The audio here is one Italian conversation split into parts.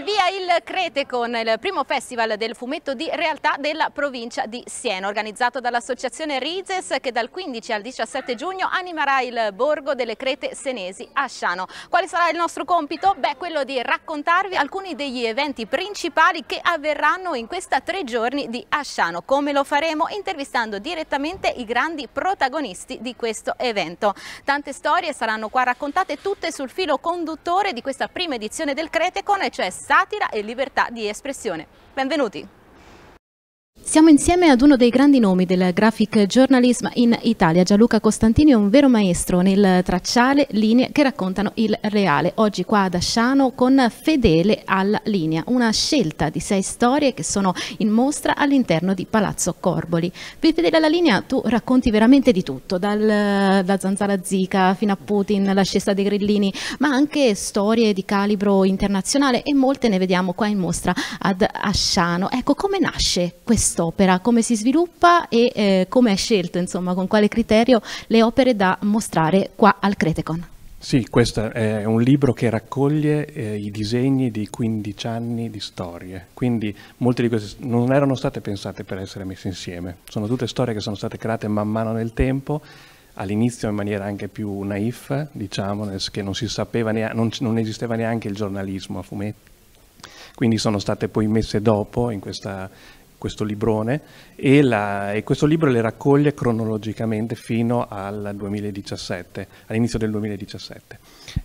al via il Cretecon, il primo festival del fumetto di realtà della provincia di Siena, organizzato dall'associazione Rises, che dal 15 al 17 giugno animerà il borgo delle Crete senesi a Sciano. Quale sarà il nostro compito? Beh, quello di raccontarvi alcuni degli eventi principali che avverranno in questa 3 giorni di Asciano. Come lo faremo? Intervistando direttamente i grandi protagonisti di questo evento. Tante storie saranno qua raccontate, tutte sul filo conduttore di questa prima edizione del Cretecon, e cioè satira e libertà di espressione. Benvenuti! Siamo insieme ad uno dei grandi nomi del graphic journalism in Italia. Gianluca Costantini è un vero maestro nel tracciare linee che raccontano il reale. Oggi qua ad Asciano con Fedele alla linea, una scelta di 6 storie che sono in mostra all'interno di Palazzo Corboli. Per Fedele alla linea tu racconti veramente di tutto, da Zanzara Zica fino a Putin, l'ascesa dei grillini, ma anche storie di calibro internazionale, e molte ne vediamo qua in mostra ad Asciano. Ecco, come nasce quest'opera, come si sviluppa e come hai scelto, insomma, con quale criterio le opere da mostrare qua al Cretecon? Sì, questo è un libro che raccoglie i disegni di 15 anni di storie, quindi molte di queste non erano state pensate per essere messe insieme, sono tutte storie che sono state create man mano nel tempo, all'inizio in maniera anche più naif, diciamo, che non si sapeva non esisteva neanche il giornalismo a fumetti, quindi sono state poi messe dopo in questo librone, e questo libro le raccoglie cronologicamente fino al 2017, all'inizio del 2017.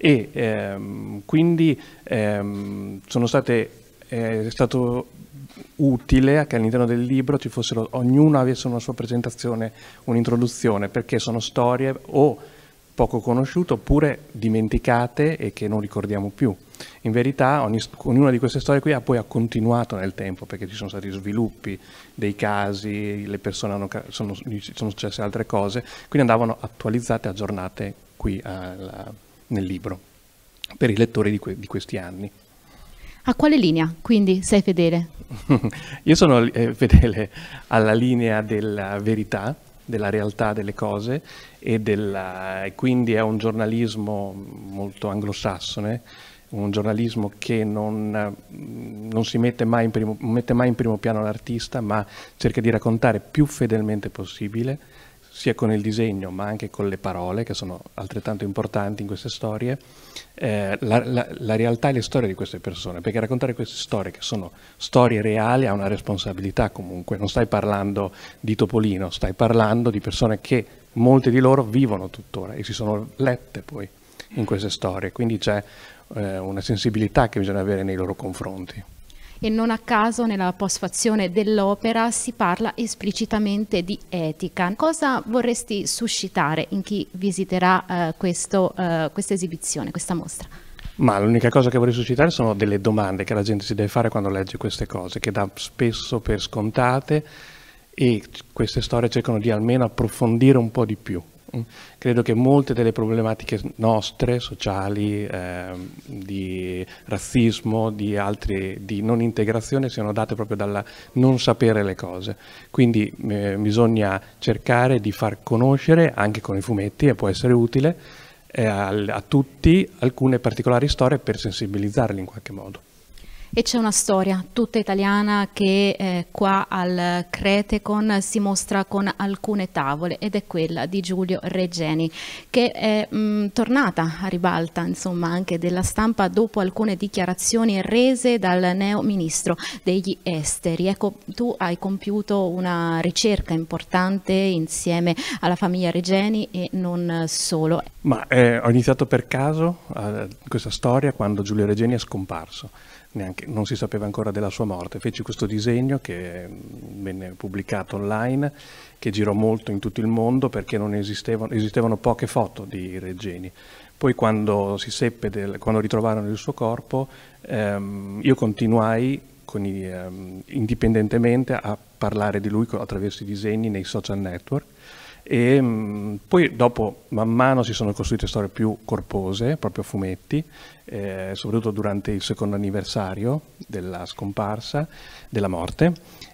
Quindi è stato utile che all'interno del libro ci fossero, ognuno avesse una sua presentazione, un'introduzione, perché sono storie o poco conosciute oppure dimenticate e che non ricordiamo più. In verità ognuna di queste storie qui ha continuato nel tempo, perché ci sono stati sviluppi dei casi, le persone sono successe altre cose, quindi andavano attualizzate, aggiornate qui nel libro per i lettori di questi anni. A quale linea quindi sei fedele? Io sono fedele alla linea della verità, della realtà delle cose, e quindi è un giornalismo molto anglosassone, un giornalismo che non si mette mai in primo piano l'artista, ma cerca di raccontare più fedelmente possibile, sia con il disegno ma anche con le parole, che sono altrettanto importanti in queste storie, la realtà e le storie di queste persone, perché raccontare queste storie, che sono storie reali, ha una responsabilità comunque. Non stai parlando di Topolino, stai parlando di persone che molte di loro vivono tuttora e si sono lette poi in queste storie, quindi c'è una sensibilità che bisogna avere nei loro confronti. E non a caso nella postfazione dell'opera si parla esplicitamente di etica. Cosa vorresti suscitare in chi visiterà questa esibizione, questa mostra? Ma l'unica cosa che vorrei suscitare sono delle domande che la gente si deve fare quando legge queste cose, che dà spesso per scontate, e queste storie cercano di almeno approfondire un po' di più. Credo che molte delle problematiche nostre, sociali, di razzismo, di non integrazione, siano date proprio dal non sapere le cose. Quindi bisogna cercare di far conoscere, anche con i fumetti, e può essere utile, a tutti alcune particolari storie per sensibilizzarli in qualche modo. E c'è una storia tutta italiana che qua al Cretecon si mostra con alcune tavole, ed è quella di Giulio Regeni, che è tornata a ribalta, insomma, anche della stampa dopo alcune dichiarazioni rese dal neo ministro degli esteri. Ecco, tu hai compiuto una ricerca importante insieme alla famiglia Regeni e non solo. Ma ho iniziato per caso questa storia quando Giulio Regeni è scomparso. Non si sapeva ancora della sua morte. Feci questo disegno che venne pubblicato online, che girò molto in tutto il mondo perché non esistevano poche foto di Regeni. Poi quando si seppe quando ritrovarono il suo corpo, io continuai indipendentemente a parlare di lui attraverso i disegni nei social network. E poi dopo man mano si sono costruite storie più corpose, proprio fumetti, soprattutto durante il 2° anniversario della scomparsa, della morte,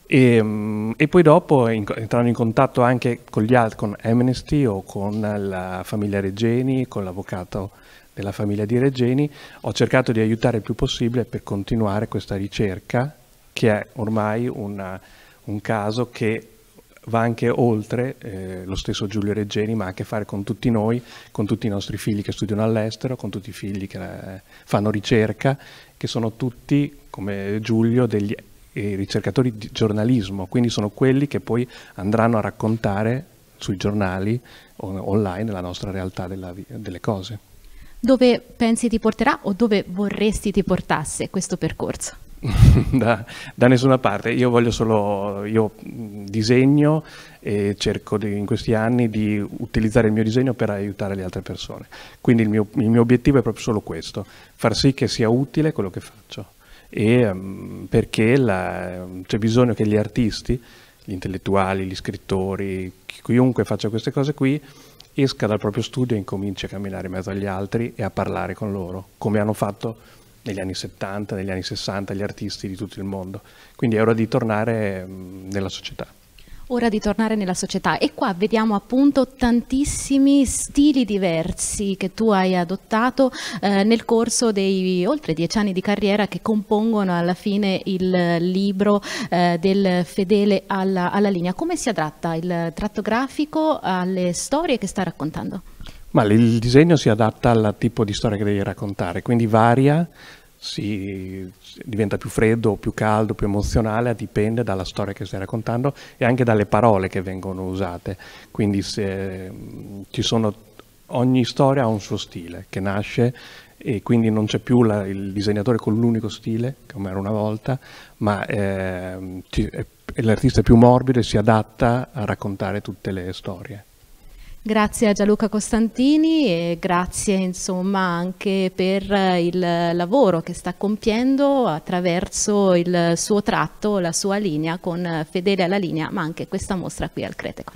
e poi dopo entrando in contatto anche con gli altri, con Amnesty o con la famiglia Regeni, con l'avvocato della famiglia di Regeni, ho cercato di aiutare il più possibile per continuare questa ricerca, che è ormai un caso che va anche oltre lo stesso Giulio Regeni, ma ha a che fare con tutti noi, con tutti i nostri figli che studiano all'estero, con tutti i figli che fanno ricerca, che sono tutti, come Giulio, degli ricercatori di giornalismo, quindi sono quelli che poi andranno a raccontare sui giornali online la nostra realtà delle cose. Dove pensi ti porterà o dove vorresti ti portasse questo percorso? Da nessuna parte. Io disegno e cerco in questi anni di utilizzare il mio disegno per aiutare le altre persone. Quindi il mio obiettivo è proprio solo questo, far sì che sia utile quello che faccio. Perché c'è bisogno che gli artisti, gli intellettuali, gli scrittori, chiunque faccia queste cose qui, esca dal proprio studio e incominci a camminare in mezzo agli altri e a parlare con loro, come hanno fatto negli anni 70, negli anni 60 gli artisti di tutto il mondo. Quindi è ora di tornare nella società. Ora di tornare nella società, e qua vediamo appunto tantissimi stili diversi che tu hai adottato nel corso dei oltre 10 anni di carriera che compongono alla fine il libro del Fedele alla linea. Come si adatta il tratto grafico alle storie che sta raccontando? Ma il disegno si adatta al tipo di storia che devi raccontare, quindi varia, diventa più freddo, più caldo, più emozionale, dipende dalla storia che stai raccontando e anche dalle parole che vengono usate. Quindi ogni storia ha un suo stile che nasce e quindi non c'è più il disegnatore con l'unico stile, come era una volta, ma l'artista è più morbido e si adatta a raccontare tutte le storie. Grazie a Gianluca Costantini e grazie insomma anche per il lavoro che sta compiendo attraverso il suo tratto, la sua linea con Fedele alla linea, ma anche questa mostra qui al Cretecon.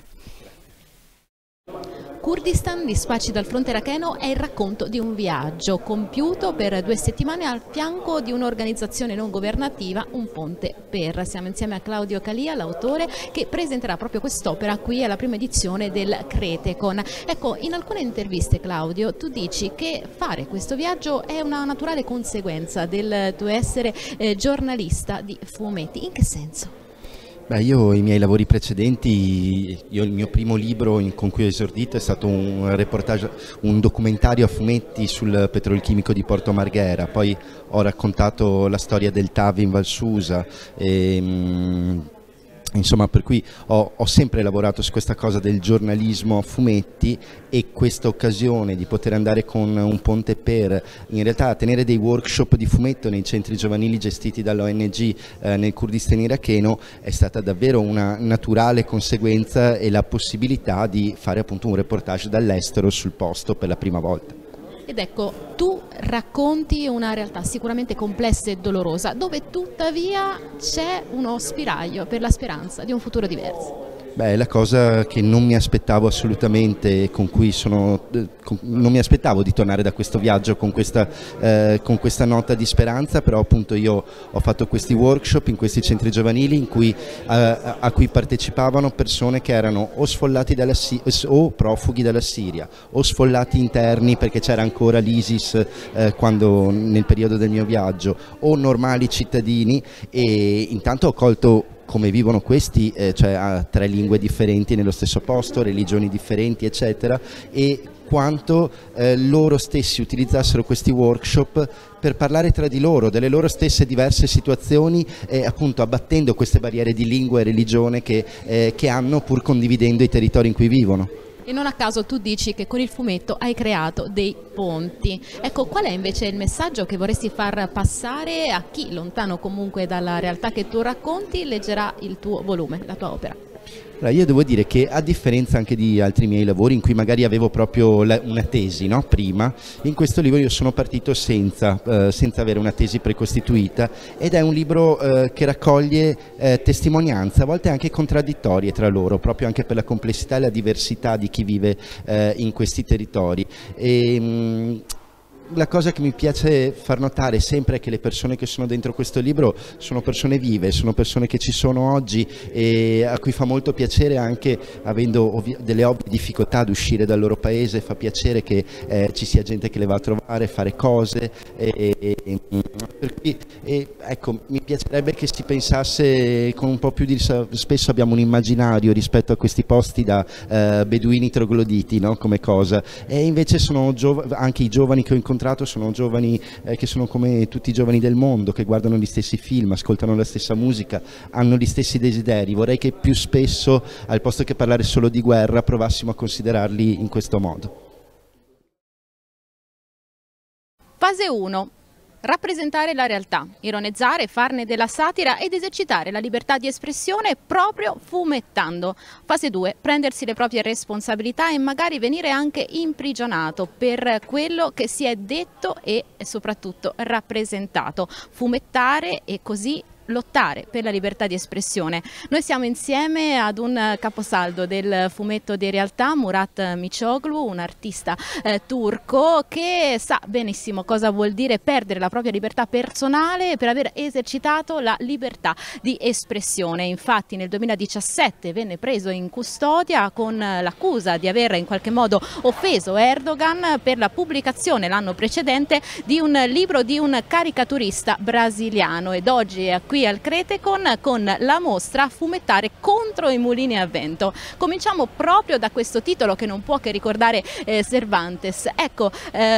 Kurdistan, Dispacci dal fronte iracheno, è il racconto di un viaggio compiuto per 2 settimane al fianco di un'organizzazione non governativa, Un Ponte Per. Siamo insieme a Claudio Calia, l'autore, che presenterà proprio quest'opera qui alla prima edizione del Cretecon. Ecco, in alcune interviste, Claudio, tu dici che fare questo viaggio è una naturale conseguenza del tuo essere giornalista di fumetti. In che senso? Beh, io i miei lavori precedenti, il mio primo libro con cui ho esordito è stato un reportage, un documentario a fumetti sul petrolchimico di Porto Marghera, poi ho raccontato la storia del TAV in Val Susa, insomma, per cui ho sempre lavorato su questa cosa del giornalismo a fumetti, e questa occasione di poter andare con Un Ponte Per, in realtà a tenere dei workshop di fumetto nei centri giovanili gestiti dall'ONG nel Kurdistan iracheno, è stata davvero una naturale conseguenza e la possibilità di fare appunto un reportage dall'estero sul posto per la prima volta. Ed ecco, tu racconti una realtà sicuramente complessa e dolorosa, dove tuttavia c'è uno spiraglio per la speranza di un futuro diverso. Beh, è la cosa che non mi aspettavo assolutamente, non mi aspettavo di tornare da questo viaggio con questa nota di speranza, però appunto io ho fatto questi workshop in questi centri giovanili a cui partecipavano persone che erano o sfollati o profughi dalla Siria, o sfollati interni perché c'era ancora l'ISIS nel periodo del mio viaggio, o normali cittadini, e intanto ho colto come vivono questi, cioè a 3 lingue differenti nello stesso posto, religioni differenti, eccetera, e quanto loro stessi utilizzassero questi workshop per parlare tra di loro, delle loro stesse diverse situazioni, appunto abbattendo queste barriere di lingua e religione che hanno, pur condividendo i territori in cui vivono. E non a caso tu dici che con il fumetto hai creato dei ponti. Ecco, qual è invece il messaggio che vorresti far passare a chi, lontano comunque dalla realtà che tu racconti, leggerà il tuo volume, la tua opera? Allora, io devo dire che, a differenza anche di altri miei lavori in cui magari avevo proprio una tesi, no? Prima, in questo libro io sono partito senza avere una tesi precostituita, ed è un libro che raccoglie testimonianze, a volte anche contraddittorie tra loro, proprio anche per la complessità e la diversità di chi vive in questi territori. la cosa che mi piace far notare sempre è che le persone che sono dentro questo libro sono persone vive, sono persone che ci sono oggi e a cui fa molto piacere, anche avendo delle ovvie difficoltà ad uscire dal loro paese, fa piacere che ci sia gente che le va a trovare, fare cose, per cui ecco, mi piacerebbe che si pensasse con un po' più di... Spesso abbiamo un immaginario rispetto a questi posti da beduini trogloditi, no? Come cosa, e invece sono anche i giovani che ho incontrato sono giovani che sono come tutti i giovani del mondo, che guardano gli stessi film, ascoltano la stessa musica, hanno gli stessi desideri. Vorrei che più spesso, al posto che parlare solo di guerra, provassimo a considerarli in questo modo. Fase 1. Rappresentare la realtà, ironizzare, farne della satira ed esercitare la libertà di espressione proprio fumettando. Fase 2. Prendersi le proprie responsabilità e magari venire anche imprigionato per quello che si è detto e soprattutto rappresentato. Fumettare e così lottare per la libertà di espressione. Noi siamo insieme ad un caposaldo del fumetto di realtà, Murat Micioglu, un artista turco che sa benissimo cosa vuol dire perdere la propria libertà personale per aver esercitato la libertà di espressione. Infatti nel 2017 venne preso in custodia con l'accusa di aver in qualche modo offeso Erdogan per la pubblicazione l'anno precedente di un libro di un caricaturista brasiliano, ed oggi è qui al Cretecon con la mostra Fumettare contro i mulini a vento. Cominciamo proprio da questo titolo che non può che ricordare Cervantes. Ecco,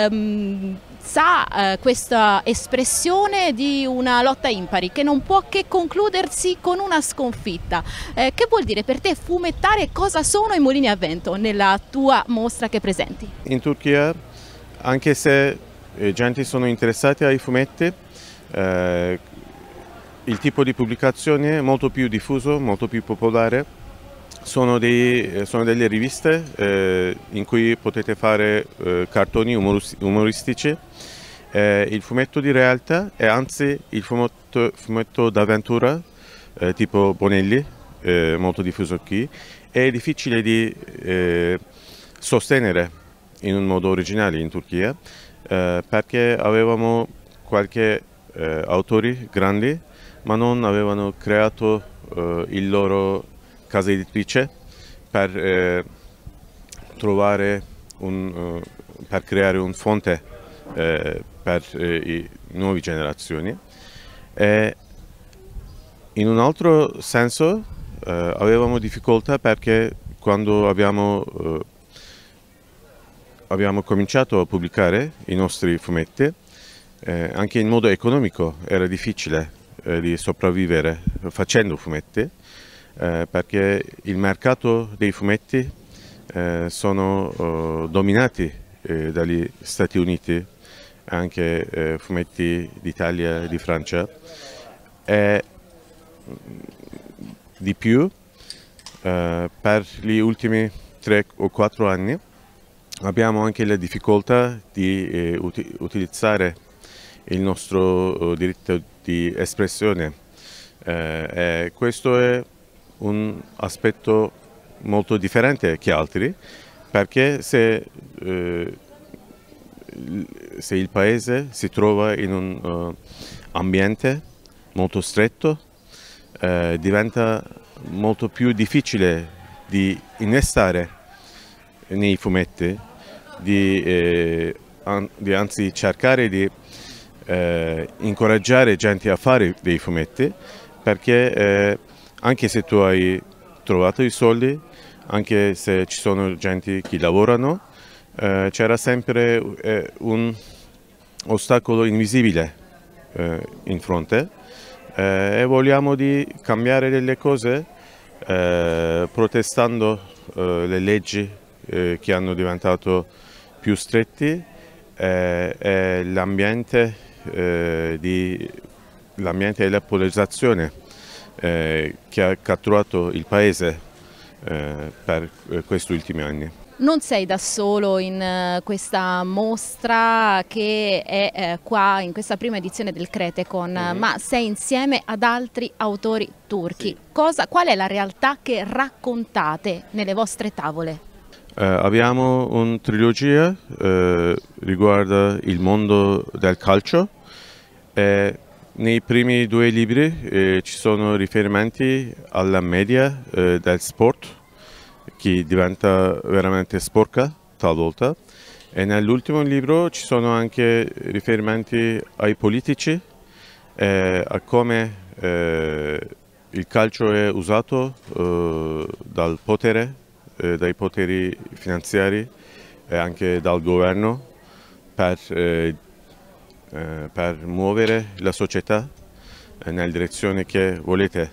sa questa espressione di una lotta impari che non può che concludersi con una sconfitta. Che vuol dire per te fumettare? Cosa sono i mulini a vento nella tua mostra che presenti? In Turchia, anche se gente sono interessati ai fumetti, il tipo di pubblicazione è molto più diffuso, molto più popolare. Sono delle riviste in cui potete fare cartoni umoristici. Il fumetto di realtà è anzi il fumetto d'avventura tipo Bonelli, molto diffuso qui. È difficile di sostenere in un modo originale in Turchia perché avevamo qualche autori grandi ma non avevano creato il loro casa editrice per trovare per creare un fonte per le nuove generazioni. E in un altro senso avevamo difficoltà perché quando abbiamo cominciato a pubblicare i nostri fumetti, anche in modo economico era difficile di sopravvivere facendo fumetti, perché il mercato dei fumetti sono dominati dagli Stati Uniti, anche fumetti d'Italia e di Francia, e di più per gli ultimi 3 o 4 anni abbiamo anche la difficoltà di utilizzare il nostro diritto di espressione. Questo è un aspetto molto differente che altri, perché se il paese si trova in un ambiente molto stretto, diventa molto più difficile di innestare nei fumetti, di anzi cercare di incoraggiare gente a fare dei fumetti, perché anche se tu hai trovato i soldi, anche se ci sono gente che lavorano, c'era sempre un ostacolo invisibile in fronte, e vogliamo di cambiare delle cose protestando le leggi che hanno diventato più stretti e l'ambiente e la polarizzazione che ha catturato il paese per questi ultimi anni. Non sei da solo in questa mostra che è qua in questa prima edizione del Cretecon, ma sei insieme ad altri autori turchi. Sì. Qual è la realtà che raccontate nelle vostre tavole? Abbiamo una trilogia riguarda il mondo del calcio. Nei primi 2 libri ci sono riferimenti alla media del sport, che diventa veramente sporca talvolta, e nell'ultimo libro ci sono anche riferimenti ai politici, a come il calcio è usato dal potere, dai poteri finanziari e anche dal governo per muovere la società nella direzione che volete.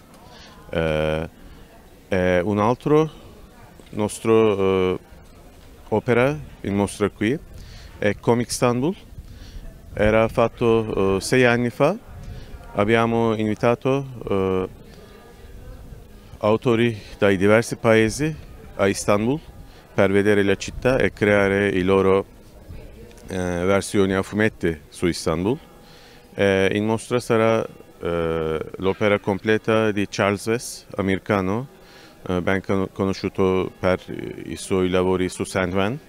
Un altro nostro opera in mostra qui è Comic Istanbul. Era fatto 6 anni fa. Abbiamo invitato autori dai diversi paesi a Istanbul per vedere la città e creare i loro versioni a fumetti su Istanbul. In mostra sarà l'opera completa di Charles Vess, americano, ben conosciuto per i suoi lavori su Sandman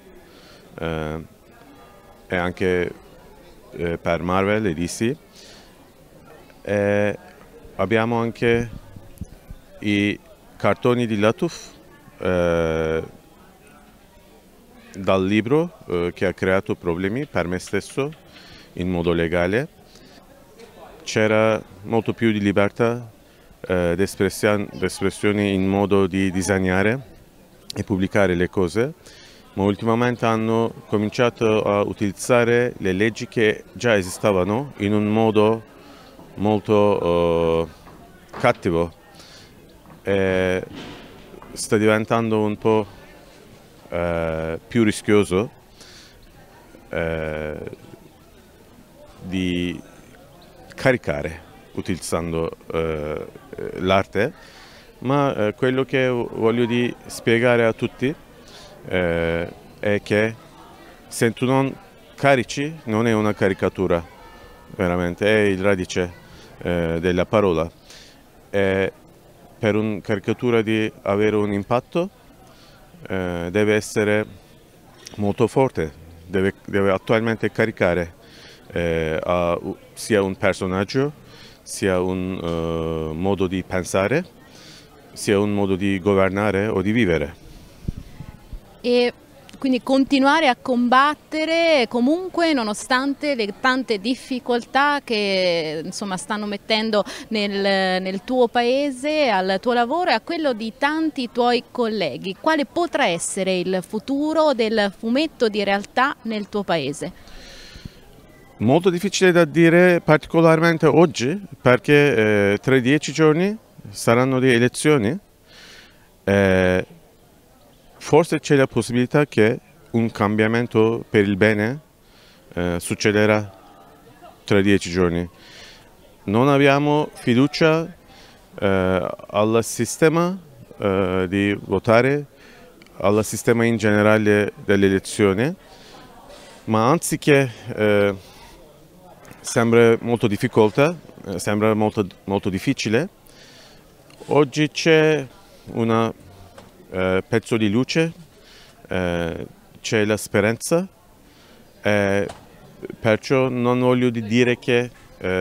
e anche per Marvel e DC. Abbiamo anche i cartoni di Latuf dal libro che ha creato problemi per me stesso in modo legale. C'era molto più di libertà d'espressione in modo di disegnare e pubblicare le cose, ma ultimamente hanno cominciato a utilizzare le leggi che già esistevano in un modo molto cattivo. Sta diventando un po' più rischioso di caricare utilizzando l'arte, ma quello che voglio spiegare a tutti è che se tu non carici non è una caricatura, veramente, è il radice della parola. Per una caricatura di avere un impatto deve essere molto forte, deve attualmente caricare sia un personaggio, sia un modo di pensare, sia un modo di governare o di vivere. E quindi continuare a combattere comunque nonostante le tante difficoltà che insomma stanno mettendo nel tuo paese, al tuo lavoro e a quello di tanti tuoi colleghi. Quale potrà essere il futuro del fumetto di realtà nel tuo paese? Molto difficile da dire, particolarmente oggi, perché tra 10 giorni saranno le elezioni. Forse c'è la possibilità che un cambiamento per il bene succederà tra 10 giorni. Non abbiamo fiducia al sistema di votare, al sistema in generale delle elezioni, ma anziché sembra molto difficile, oggi c'è un pezzo di luce, c'è la speranza, perciò non voglio dire che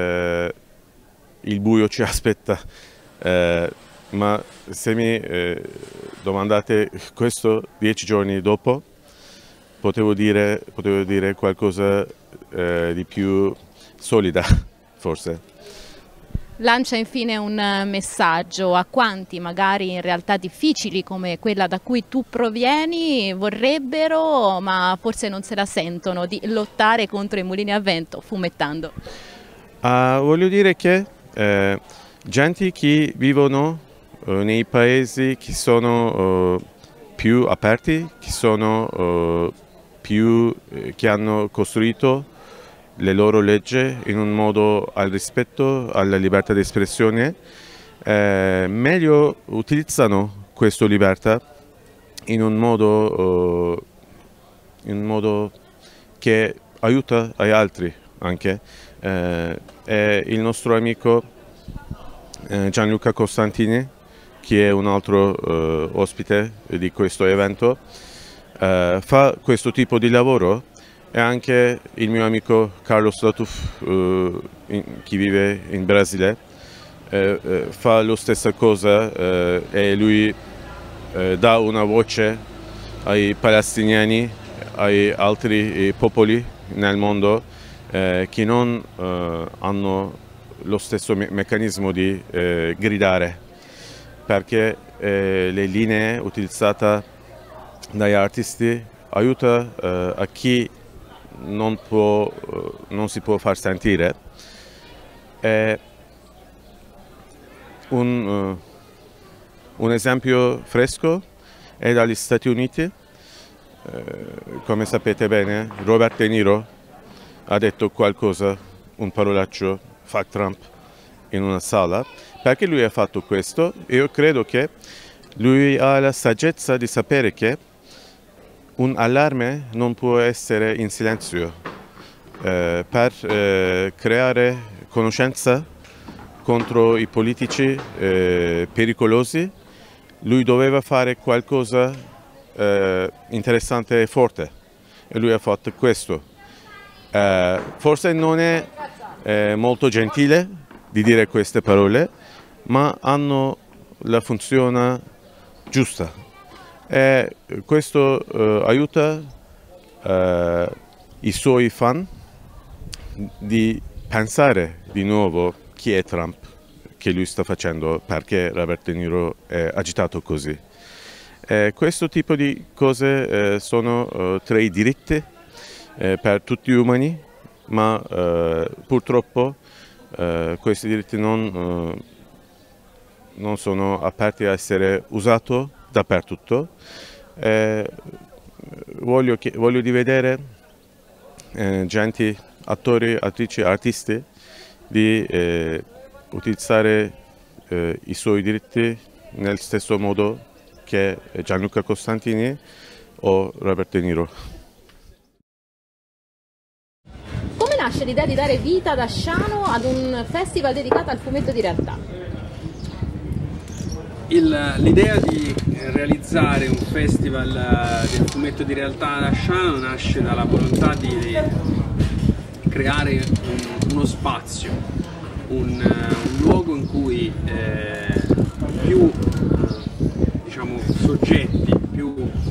il buio ci aspetta, ma se mi domandate questo 10 giorni dopo, potevo dire qualcosa di più solida, forse. Lancia infine un messaggio a quanti magari in realtà difficili come quella da cui tu provieni vorrebbero, ma forse non se la sentono, di lottare contro i mulini a vento fumettando. Voglio dire che gente che vivono nei paesi che sono più aperti, che hanno costruito le loro leggi in un modo al rispetto, alla libertà di espressione, meglio utilizzano questa libertà in un modo che aiuta gli altri anche. Il nostro amico Gianluca Costantini, che è un altro ospite di questo evento, fa questo tipo di lavoro, e anche il mio amico Carlos Latuf, che vive in Brasile, fa la stessa cosa, e lui dà una voce ai palestinesi, ai altri popoli nel mondo che non hanno lo stesso meccanismo di gridare, perché le linee utilizzate dagli artisti aiuta a chi non si può far sentire. Un esempio fresco è dagli Stati Uniti. Come sapete bene, Robert De Niro ha detto qualcosa, un parolaccio, fuck Trump, in una sala. Perché lui ha fatto questo? Io credo che lui ha la saggezza di sapere che un allarme non può essere in silenzio. Per creare conoscenza contro i politici pericolosi, lui doveva fare qualcosa interessante e forte, e lui ha fatto questo. Forse non è molto gentile di dire queste parole, ma hanno la funzione giusta, e questo aiuta i suoi fan di pensare di nuovo chi è Trump, che lui sta facendo, perché Robert De Niro è agitato così. Questo tipo di cose sono tra i diritti per tutti gli umani, ma purtroppo questi diritti non sono aperti a essere usati dappertutto. Voglio di vedere gente, attori, attrici, artisti di utilizzare i suoi diritti nel stesso modo che Gianluca Costantini o Robert De Niro. Come nasce l'idea di dare vita ad Asciano ad un festival dedicato al fumetto di realtà? L'idea di realizzare un festival del fumetto di realtà ad Asciano nasce dalla volontà di creare uno spazio, un luogo in cui più diciamo, soggetti, più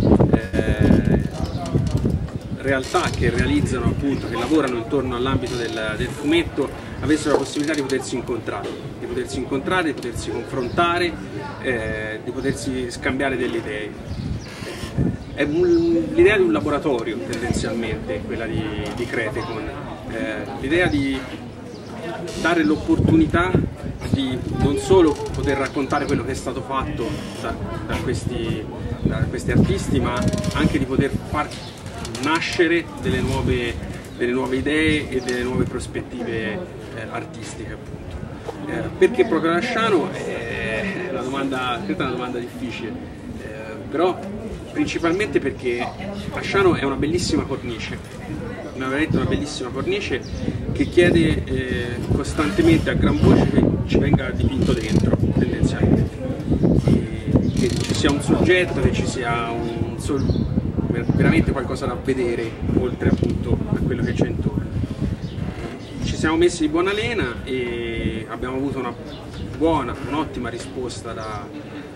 realtà che realizzano, appunto, che lavorano intorno all'ambito del fumetto avessero la possibilità di potersi incontrare, di potersi confrontare, di potersi scambiare delle idee. È l'idea di un laboratorio tendenzialmente, quella di Cretecon, l'idea di dare l'opportunità di non solo poter raccontare quello che è stato fatto da questi artisti, ma anche di poter far nascere delle nuove idee e delle nuove prospettive artistiche, appunto. Perché proprio Asciano? È una domanda difficile, però principalmente perché Asciano è una bellissima cornice, veramente una bellissima cornice che chiede costantemente a gran voce che ci venga dipinto dentro, tendenzialmente, che ci sia un soggetto, che ci sia veramente qualcosa da vedere oltre appunto a quello che c'è intorno. Ci siamo messi di buona lena e abbiamo avuto un'ottima risposta da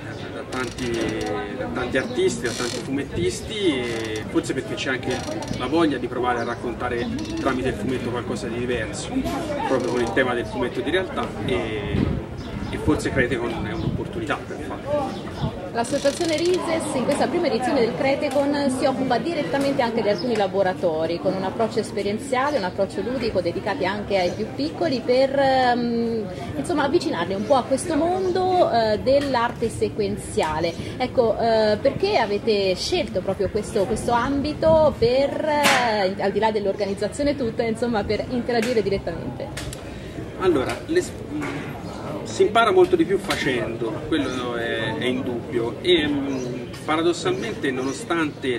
tanti artisti, da tanti fumettisti, e forse perché c'è anche la voglia di provare a raccontare tramite il fumetto qualcosa di diverso, proprio con il tema del fumetto di realtà, e forse Cretecon è un'opportunità per farlo. L'associazione Rises in questa prima edizione del Cretecon si occupa direttamente anche di alcuni laboratori con un approccio esperienziale, un approccio ludico dedicati anche ai più piccoli per insomma avvicinarli un po' a questo mondo dell'arte sequenziale. Ecco, perché avete scelto proprio questo ambito per, al di là dell'organizzazione tutta, insomma, per interagire direttamente? Allora, si impara molto di più facendo, quello è indubbio, e paradossalmente nonostante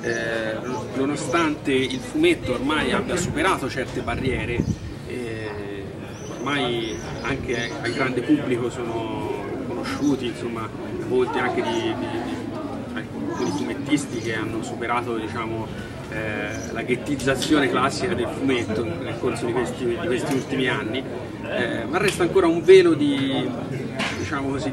il fumetto ormai abbia superato certe barriere, ormai anche al grande pubblico sono conosciuti, insomma, molti anche di alcuni fumettisti artisti che hanno superato, diciamo, la ghettizzazione classica del fumetto nel corso di questi ultimi anni, ma resta ancora un velo di, diciamo così,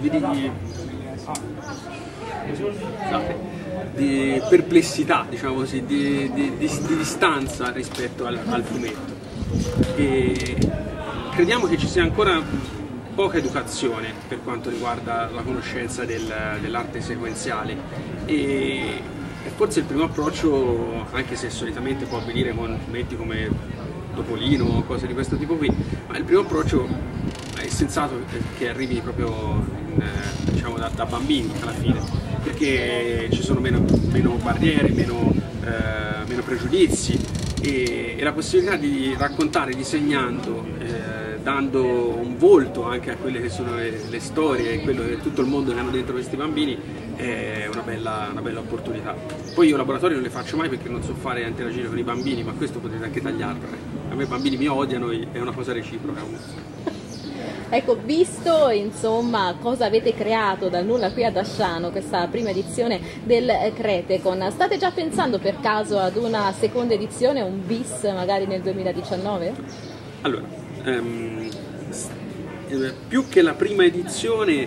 di perplessità, diciamo così, di distanza rispetto al fumetto. E crediamo che ci sia ancora poca educazione per quanto riguarda la conoscenza dell'arte sequenziale, e forse il primo approccio, anche se solitamente può avvenire con fumetti come Topolino o cose di questo tipo qui, ma il primo approccio è sensato che arrivi proprio diciamo da bambini alla fine, perché ci sono meno barriere, meno pregiudizi, e la possibilità di raccontare disegnando, dando un volto anche a quelle che sono le storie e quello che tutto il mondo che hanno dentro questi bambini, è una bella opportunità. Poi io laboratori non le faccio mai perché non so fare e interagire con i bambini, ma questo potete anche tagliarlo. A me i bambini mi odiano, è una cosa reciproca. Ecco, visto insomma cosa avete creato dal nulla qui ad Asciano, questa prima edizione del Cretecon, state già pensando per caso ad una seconda edizione, un bis magari nel 2019? Allora, più che la prima edizione,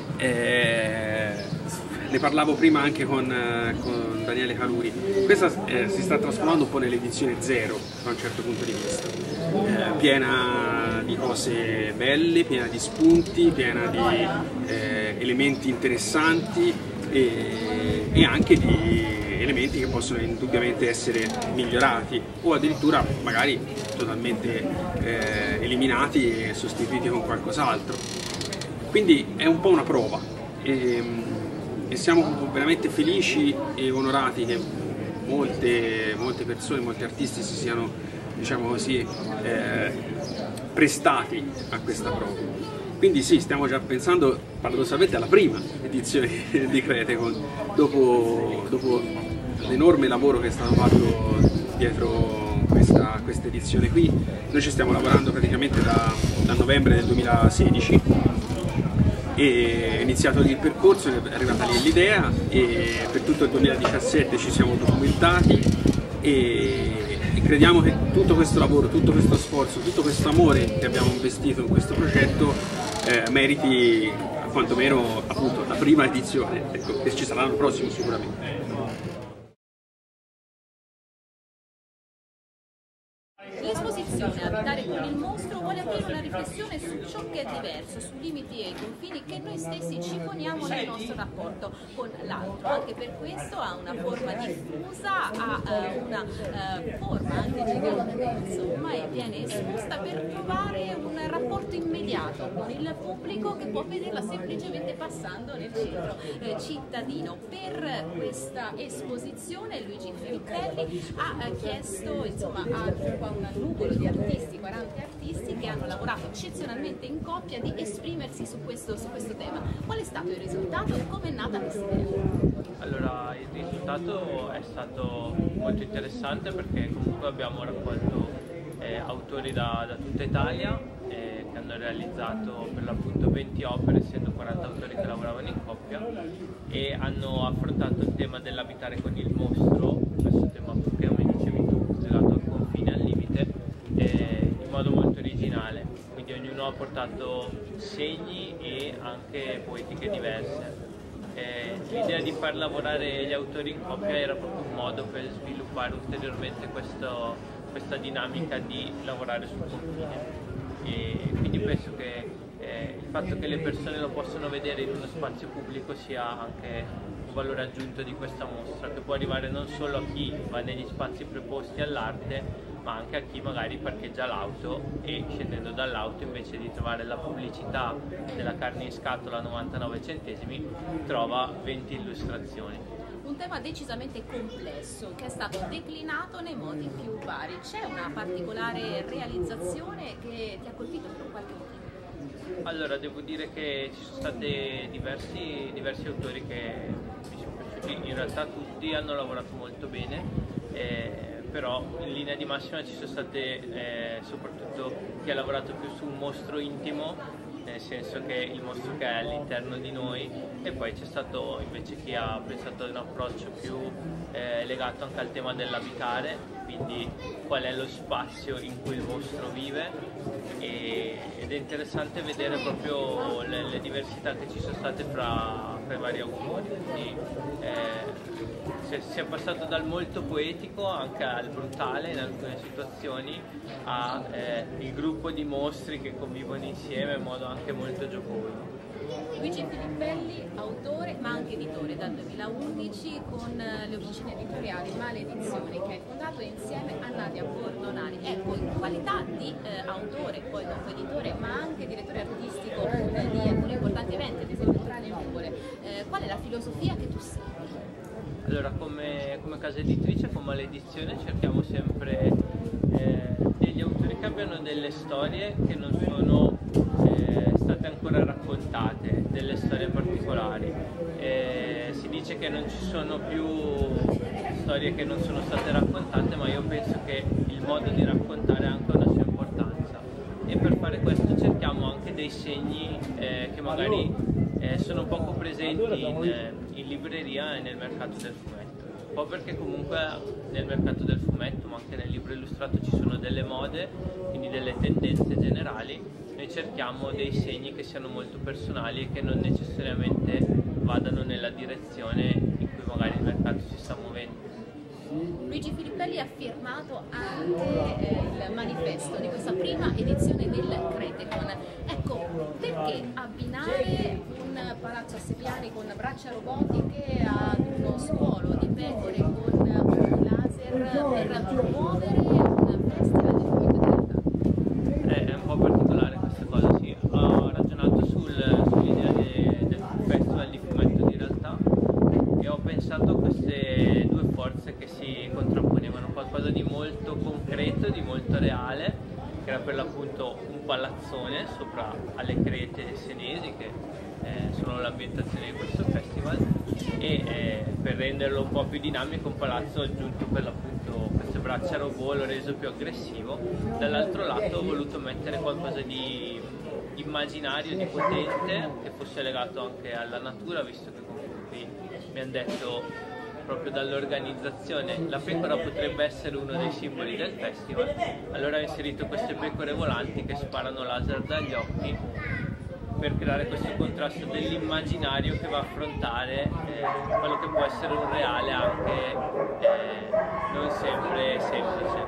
ne parlavo prima anche con Daniele Caluri, questa si sta trasformando un po' nell'edizione zero da un certo punto di vista, piena di cose belle, piena di spunti, piena di elementi interessanti e anche di elementi che possono indubbiamente essere migliorati o addirittura magari totalmente eliminati e sostituiti con qualcos'altro. Quindi è un po' una prova e siamo veramente felici e onorati che molte persone, molti artisti si siano, diciamo così, prestati a questa prova. Quindi sì, stiamo già pensando paradossalmente alla prima edizione di Cretecon, dopo l'enorme lavoro che è stato fatto dietro questa edizione qui. Noi ci stiamo lavorando praticamente da novembre del 2016, e è iniziato lì il percorso, è arrivata lì l'idea, e per tutto il 2017 ci siamo documentati e crediamo che tutto questo lavoro, tutto questo sforzo, tutto questo amore che abbiamo investito in questo progetto meriti quantomeno appunto la prima edizione, ecco, e ci sarà l'anno prossimo sicuramente. L'esposizione Abitare con il mostro vuole aprire una riflessione su ciò che è diverso, sui limiti e i confini che noi stessi ci poniamo nel nostro rapporto con l'altro. Anche per questo ha una forma diffusa, ha una forma anche gigante, insomma, e viene esposta per trovare un rapporto immediato con il pubblico che può vederla semplicemente passando nel centro cittadino. Per questa esposizione Luigi Filippelli ha chiesto, insomma, a un numero di artisti, 40 artisti che hanno lavorato eccezionalmente in coppia, di esprimersi su questo tema. Qual è stato il risultato e come è nata questa idea? Allora, il risultato è stato molto interessante perché comunque abbiamo raccolto autori da tutta Italia che hanno realizzato per l'appunto 20 opere, essendo 40 autori che lavoravano in coppia, e hanno affrontato il tema dell'abitare con il mostro, questo tema che come dicevi tu, legato al confine, al limite, in modo molto originale. Quindi ognuno ha portato segni e anche poetiche diverse. L'idea di far lavorare gli autori in coppia era proprio un modo per sviluppare ulteriormente questa dinamica di lavorare sul confine, e quindi penso che il fatto che le persone lo possano vedere in uno spazio pubblico sia anche un valore aggiunto di questa mostra, che può arrivare non solo a chi va negli spazi preposti all'arte, ma anche a chi magari parcheggia l'auto e, scendendo dall'auto, invece di trovare la pubblicità della carne in scatola a 99 centesimi, trova 20 illustrazioni. Un tema decisamente complesso che è stato declinato nei modi più vari. C'è una particolare realizzazione che ti ha colpito per qualche motivo? Allora, devo dire che ci sono stati diversi autori che mi sono piaciuti. In realtà tutti hanno lavorato molto bene, però in linea di massima ci sono state soprattutto chi ha lavorato più su un mostro intimo nel senso che il mostro che è all'interno di noi, e poi c'è stato invece chi ha pensato ad un approccio più legato anche al tema dell'abitare, quindi qual è lo spazio in cui il mostro vive, ed è interessante vedere proprio le diversità che ci sono state fra i vari autori. Quindi, si è passato dal molto poetico anche al brutale in alcune situazioni, a il gruppo di mostri che convivono insieme in modo anche molto giocoso. Luigi Filippelli, autore ma anche editore dal 2011 con le officine editoriali Maledizioni, che hai fondato insieme a Nadia Bordonari. Ecco, in qualità di autore, poi dopo editore, ma anche direttore artistico di alcuni importanti eventi, ad esempio Trane Nuvole, qual è la filosofia che tu segui? Allora, come casa editrice, con Maledizione, cerchiamo sempre degli autori che abbiano delle storie che non sono state ancora raccontate, delle storie particolari. Si dice che non ci sono più storie che non sono state raccontate, ma io penso che il modo di raccontare ha anche una sua importanza, e per fare questo cerchiamo anche dei segni che magari sono poco presenti in libreria e nel mercato del fumetto, un po' perché comunque nel mercato del fumetto, ma anche nel libro illustrato, ci sono delle mode, quindi delle tendenze generali. Noi cerchiamo dei segni che siano molto personali e che non necessariamente vadano nella direzione in cui magari il mercato si sta muovendo. Luigi Filippelli ha firmato anche il manifesto di questa prima edizione del Cretecon. Ecco, perché abbinare un palazzo a Sepiani con braccia robotiche ad uno stuolo di pecore con laser per promuovere un festival di fumetto di realtà? È un po' particolare questa cosa, sì. Ho ragionato sull'idea del festival di fumetto di realtà e ho pensato a queste due forze che si contrapponevano, qualcosa di molto concreto, di molto reale, che era per l'appunto un palazzone sopra alle Crete senesi, che sono l'ambientazione di questo festival, e per renderlo un po' più dinamico un palazzo aggiunto per l'appunto queste braccia robot, l'ho reso più aggressivo. Dall'altro lato ho voluto mettere qualcosa di immaginario, di potente, che fosse legato anche alla natura, visto che comunque qui mi hanno detto proprio dall'organizzazione la pecora potrebbe essere uno dei simboli del festival. Allora ho inserito queste pecore volanti che sparano laser dagli occhi, per creare questo contrasto dell'immaginario che va a affrontare quello che può essere un reale anche non sempre semplice.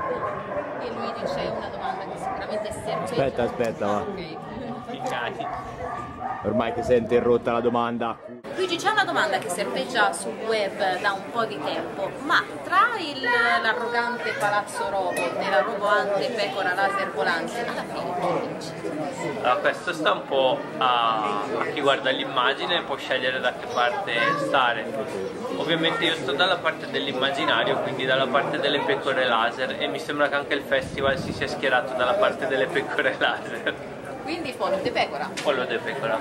E Luigi, c'è una domanda che sicuramente serve. Aspetta, va. Piccati. Ormai che si è interrotta la domanda. Luigi, c'è una domanda che serpeggia sul web da un po' di tempo, ma tra l'arrogante palazzo robot e la roboante pecora laser volante, alla fine chi vince? Allora, questo sta un po' a chi guarda l'immagine e può scegliere da che parte stare. Ovviamente io sto dalla parte dell'immaginario, quindi dalla parte delle pecore laser, e mi sembra che anche il festival si sia schierato dalla parte delle pecore laser. Quindi Follow the Pecora. Follow the Pecora.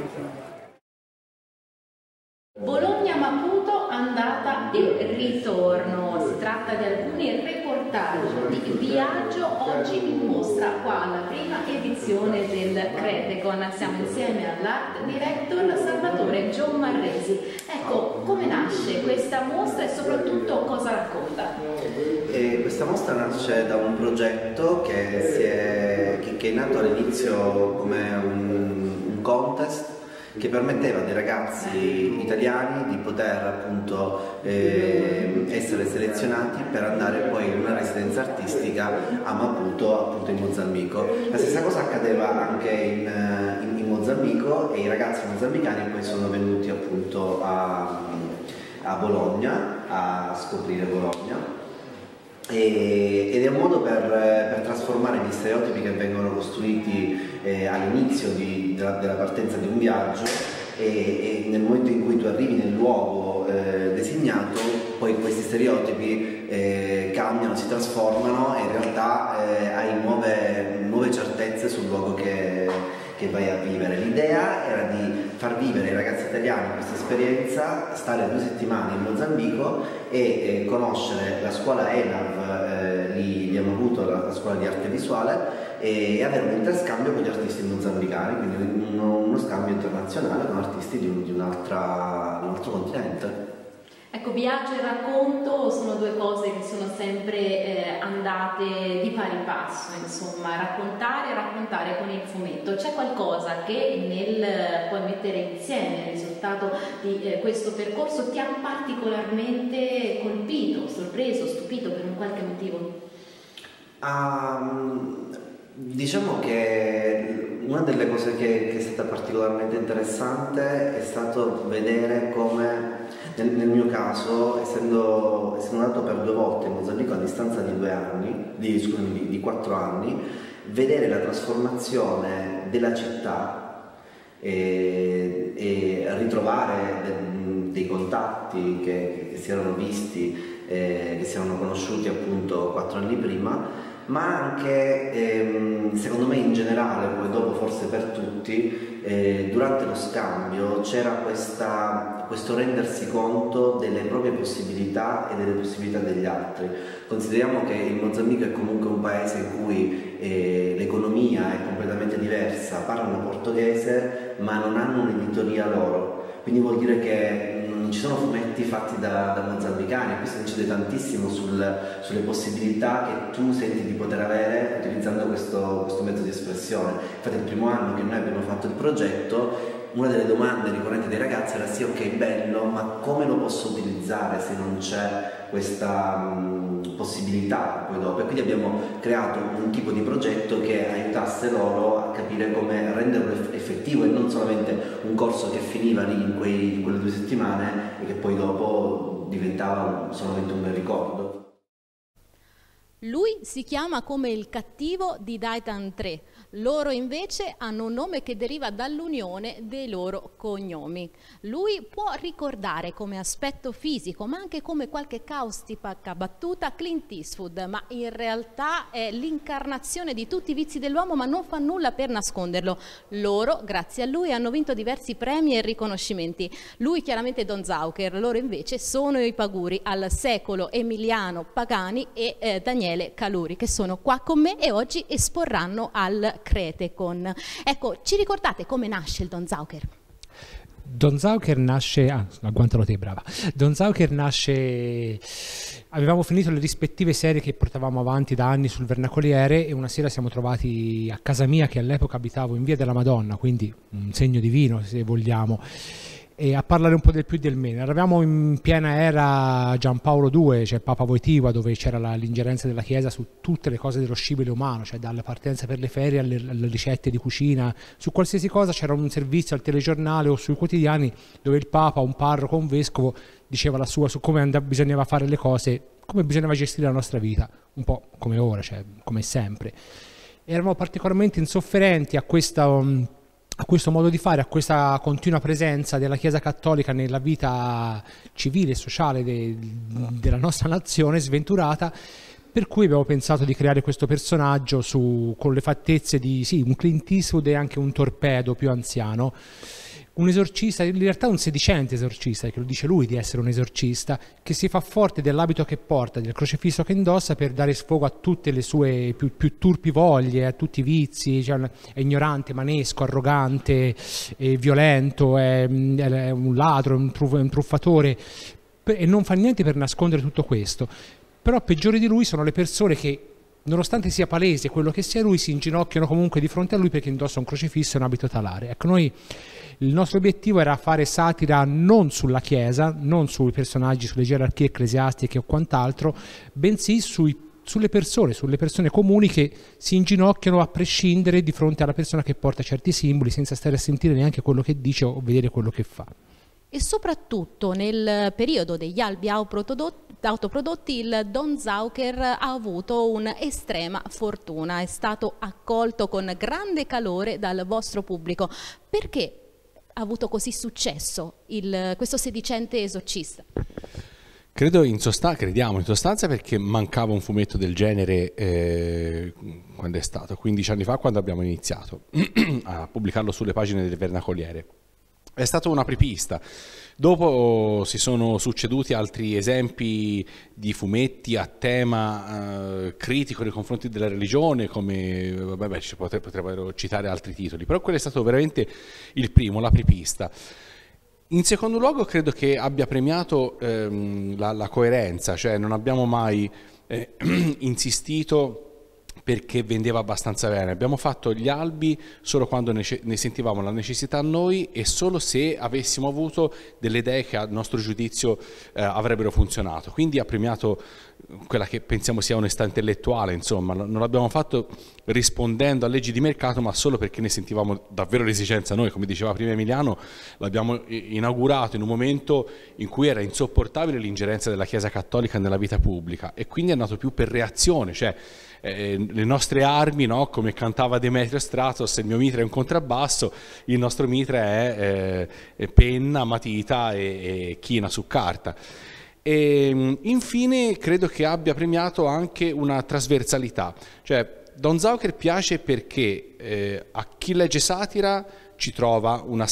Bologna-Maputo, andata e ritorno. Si tratta di alcuni reportage di viaggio oggi in mostra qua alla prima edizione del Cretecon. Siamo insieme all'art director Salvatore Giommarresi. Ecco, come nasce questa mostra e soprattutto cosa racconta? Questa mostra nasce da un progetto che è nato all'inizio come un contest che permetteva ai ragazzi italiani di poter appunto essere selezionati per andare poi in una residenza artistica a Maputo, appunto in Mozambico. La stessa cosa accadeva anche in Mozambico, e i ragazzi mozambicani poi sono venuti appunto a Bologna a scoprire Bologna. Ed è un modo per trasformare gli stereotipi che vengono costruiti all'inizio della partenza di un viaggio, e nel momento in cui tu arrivi nel luogo designato, poi questi stereotipi cambiano, si trasformano, e in realtà hai nuove certezze sul luogo che vai a vivere. L'idea era di far vivere ai ragazzi italiani questa esperienza, stare 2 settimane in Mozambico e conoscere la scuola ENAV, lì abbiamo avuto la scuola di arte visuale, e avere un interscambio con gli artisti mozambicani, quindi uno scambio internazionale con artisti di un altro continente. Ecco, viaggio e racconto sono due cose che sono sempre andate di pari passo, insomma, raccontare e raccontare con il fumetto. C'è qualcosa che puoi mettere insieme il risultato di questo percorso ti ha particolarmente colpito, sorpreso, stupito per un qualche motivo? Diciamo che una delle cose che è stata particolarmente interessante è stato vedere come, nel mio caso, essendo andato per 2 volte in Mozambico a distanza di 4 anni, vedere la trasformazione della città e ritrovare dei contatti che si erano visti, che si erano conosciuti appunto 4 anni prima, ma anche secondo me in generale, poi dopo forse per tutti, durante lo scambio c'era questo rendersi conto delle proprie possibilità e delle possibilità degli altri. Consideriamo che il Mozambico è comunque un paese in cui l'economia è completamente diversa, parlano portoghese ma non hanno un'editoria loro, quindi vuol dire che non ci sono fumetti fatti da mozambicani. Questo incide tantissimo sulle possibilità che tu senti di poter avere utilizzando questo mezzo di espressione. Infatti il primo anno che noi abbiamo fatto il progetto, una delle domande ricorrenti dei ragazzi era: sì, ok, bello, ma come lo posso utilizzare se non c'è questa possibilità poi dopo? E quindi abbiamo creato un tipo di progetto che aiutasse loro a capire come renderlo effettivo e non solamente un corso che finiva lì in quelle 2 settimane e che poi dopo diventava solamente un bel ricordo. Lui si chiama come il cattivo di Daitan 3, loro invece hanno un nome che deriva dall'unione dei loro cognomi. Lui può ricordare come aspetto fisico, ma anche come qualche caustica battuta, Clint Eastwood, ma in realtà è l'incarnazione di tutti i vizi dell'uomo, ma non fa nulla per nasconderlo. Loro, grazie a lui, hanno vinto diversi premi e riconoscimenti. Lui chiaramente Don Zauker, loro invece sono i Paguri, al secolo Emiliano Pagani e Daniele Caluri, che sono qua con me e oggi esporranno al Cretecon. Ecco, ci ricordate come nasce il Don Zauker? Don Zauker nasce, agguantalo te, brava. Don Zauker nasce, avevamo finito le rispettive serie che portavamo avanti da anni sul Vernacoliere e una sera siamo trovati a casa mia, che all'epoca abitavo in Via della Madonna, quindi un segno divino se vogliamo, e a parlare un po' del più e del meno. Eravamo in piena era Giampaolo II, cioè Papa Wojtyła, dove c'era l'ingerenza della Chiesa su tutte le cose dello scibile umano, cioè dalla partenza per le ferie alle ricette di cucina, su qualsiasi cosa c'era un servizio al telegiornale o sui quotidiani dove il Papa, un parroco, un vescovo diceva la sua su come bisognava fare le cose, come bisognava gestire la nostra vita, un po' come ora, cioè come sempre. Eravamo particolarmente insofferenti a questo modo di fare, a questa continua presenza della Chiesa Cattolica nella vita civile e sociale della nostra nazione sventurata, per cui abbiamo pensato di creare questo personaggio con le fattezze di un Clint Eastwood e anche un torpedo più anziano. Un esorcista, in realtà un sedicente esorcista, che lo dice lui di essere un esorcista, che si fa forte dell'abito che porta, del crocifisso che indossa, per dare sfogo a tutte le sue più turpi voglie, a tutti i vizi, cioè è ignorante, manesco, arrogante, è violento, è un ladro, è un truffatore, e non fa niente per nascondere tutto questo. Però peggiori di lui sono le persone che, nonostante sia palese quello che sia lui, si inginocchiano comunque di fronte a lui perché indossa un crocifisso e un abito talare. Ecco, il nostro obiettivo era fare satira non sulla Chiesa, non sui personaggi, sulle gerarchie ecclesiastiche o quant'altro, bensì sulle persone comuni che si inginocchiano a prescindere di fronte alla persona che porta certi simboli, senza stare a sentire neanche quello che dice o vedere quello che fa. E soprattutto nel periodo degli albi autoprodotti il Don Zauker ha avuto un'estrema fortuna, è stato accolto con grande calore dal vostro pubblico. Perché ha avuto così successo questo sedicente esorcista? Crediamo in sostanza perché mancava un fumetto del genere quando è stato, 15 anni fa, quando abbiamo iniziato a pubblicarlo sulle pagine del Vernacoliere. è stato un apripista. Dopo si sono succeduti altri esempi di fumetti a tema critico nei confronti della religione, come vabbè, ci potrebbero citare altri titoli, però quello è stato veramente il primo, l'apripista. In secondo luogo credo che abbia premiato la coerenza, cioè non abbiamo mai insistito perché vendeva abbastanza bene. Abbiamo fatto gli albi solo quando ne sentivamo la necessità noi e solo se avessimo avuto delle idee che a nostro giudizio avrebbero funzionato. Quindi ha premiato quella che pensiamo sia onestà intellettuale, insomma. Non l'abbiamo fatto rispondendo a leggi di mercato, ma solo perché ne sentivamo davvero l'esigenza noi. Come diceva prima Emiliano, l'abbiamo inaugurato in un momento in cui era insopportabile l'ingerenza della Chiesa Cattolica nella vita pubblica, e quindi è nato più per reazione, cioè le nostre armi, no? Come cantava Demetrio Stratos, il mio mitra è un contrabbasso, il nostro mitra è penna, matita e china su carta. E infine credo che abbia premiato anche una trasversalità, cioè Don Zucker piace perché a chi legge satira ci trova una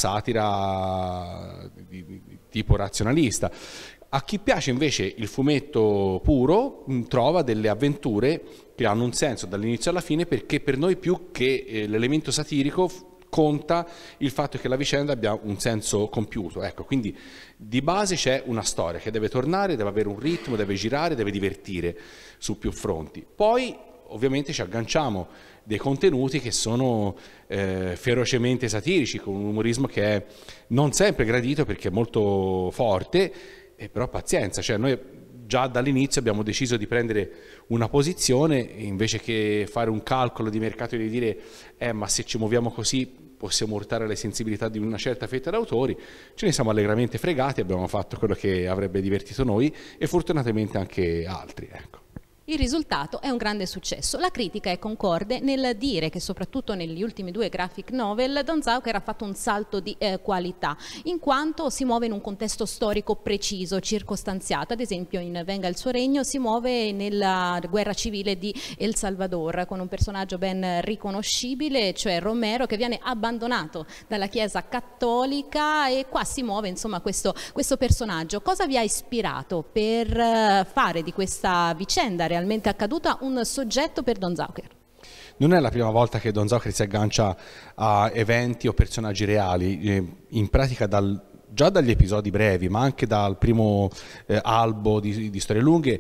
satira di tipo razionalista. A chi piace invece il fumetto puro trova delle avventure che hanno un senso dall'inizio alla fine, perché per noi più che l'elemento satirico conta il fatto che la vicenda abbia un senso compiuto. Ecco, quindi di base c'è una storia che deve tornare, deve avere un ritmo, deve girare, deve divertire su più fronti. Poi ovviamente ci agganciamo dei contenuti che sono ferocemente satirici, con un umorismo che è non sempre gradito perché è molto forte, però pazienza, cioè noi già dall'inizio abbiamo deciso di prendere una posizione, invece che fare un calcolo di mercato e di dire ma se ci muoviamo così possiamo urtare le sensibilità di una certa fetta d'autori, ce ne siamo allegramente fregati, abbiamo fatto quello che avrebbe divertito noi e fortunatamente anche altri, ecco. Il risultato è un grande successo. La critica è concorde nel dire che soprattutto negli ultimi 2 graphic novel Don Zucker ha fatto un salto di qualità, in quanto si muove in un contesto storico preciso, circostanziato. Ad esempio in Venga il suo regno si muove nella guerra civile di El Salvador, con un personaggio ben riconoscibile, cioè Romero, che viene abbandonato dalla Chiesa cattolica, e qua si muove insomma questo personaggio. Cosa vi ha ispirato per fare di questa vicenda realmente accaduta un soggetto per Don Zucker? Non è la prima volta che Don Zucker si aggancia a eventi o personaggi reali, in pratica già dagli episodi brevi, ma anche dal primo albo di storie lunghe,